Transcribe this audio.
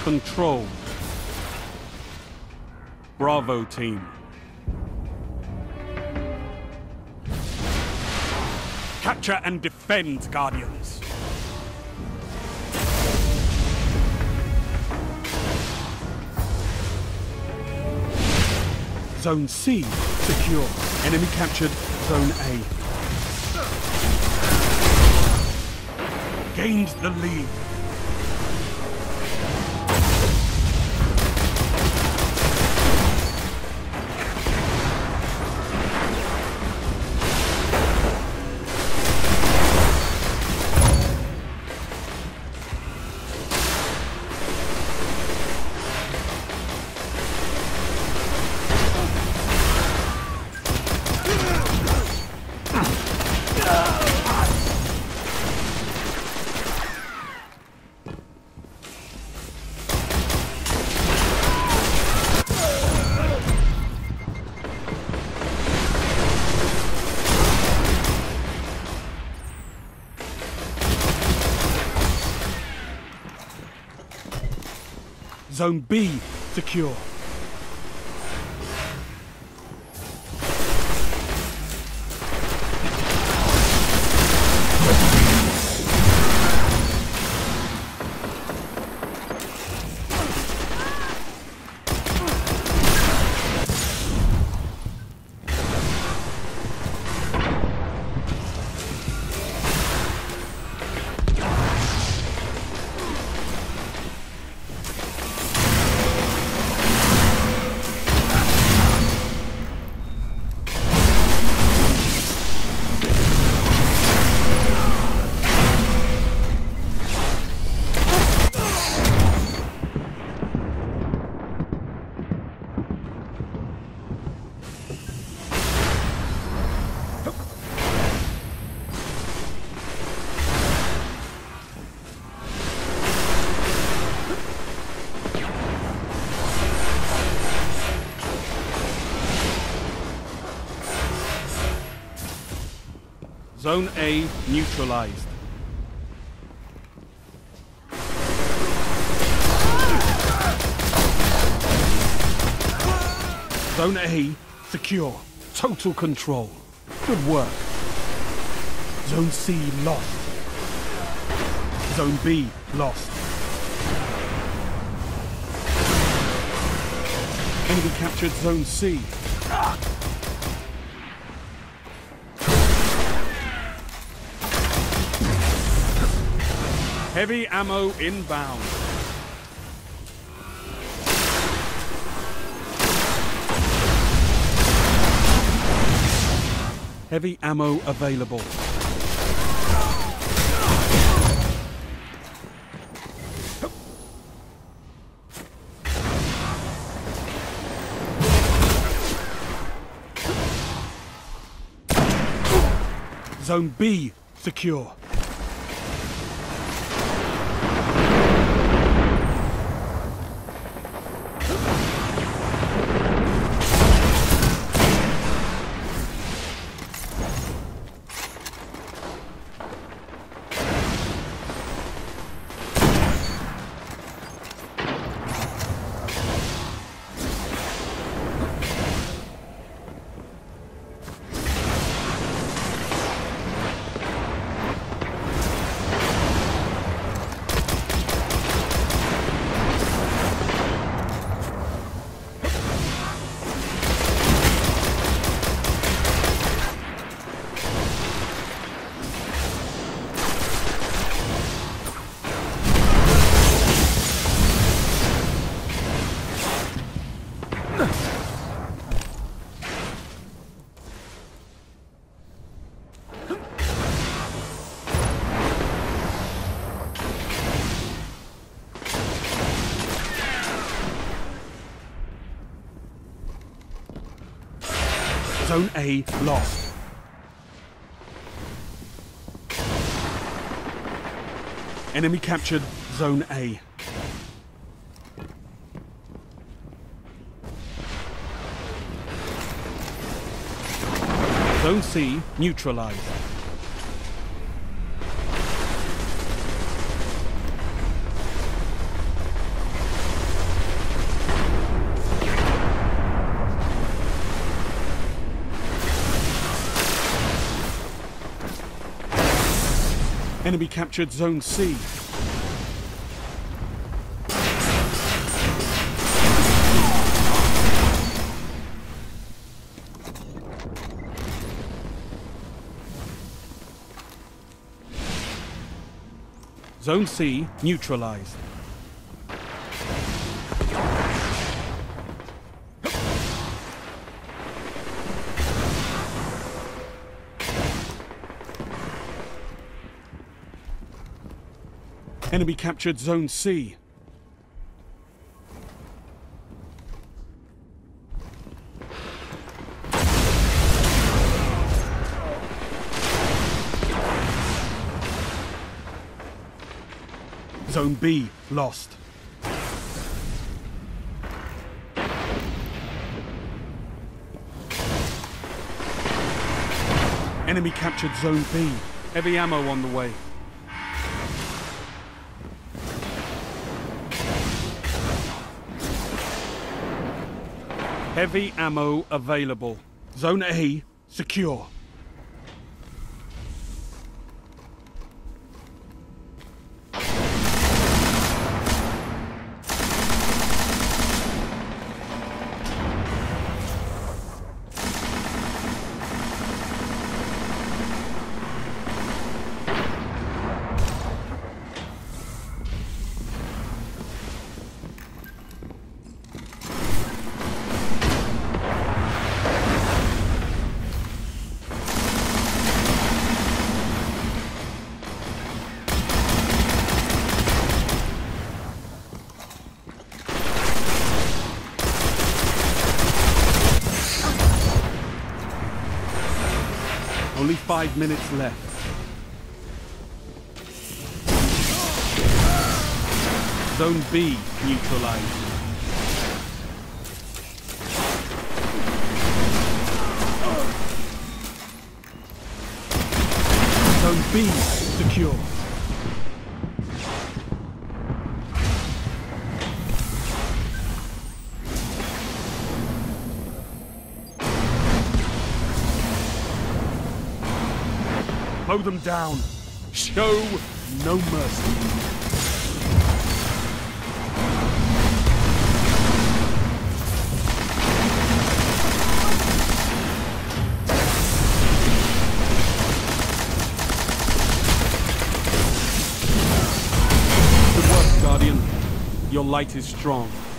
control. Bravo team. Capture and defend, Guardians. Zone C secure. Enemy captured Zone A. Gained the lead. Zone B secure. Zone A neutralized. Zone A secure. Total control. Good work. Zone C lost. Zone B lost. Enemy captured Zone C. Heavy ammo inbound. Heavy ammo available. Zone B secure. Zone A lost. Enemy captured Zone A. Zone C neutralized. Enemy captured Zone C. Zone C neutralized. Enemy captured Zone C. Zone B lost. Enemy captured Zone B. Heavy ammo on the way. Heavy ammo available. Zone A secure. Only 5 minutes left. Zone B neutralized. Zone B secure. Mow them down. Show no mercy. Good work, Guardian. Your light is strong.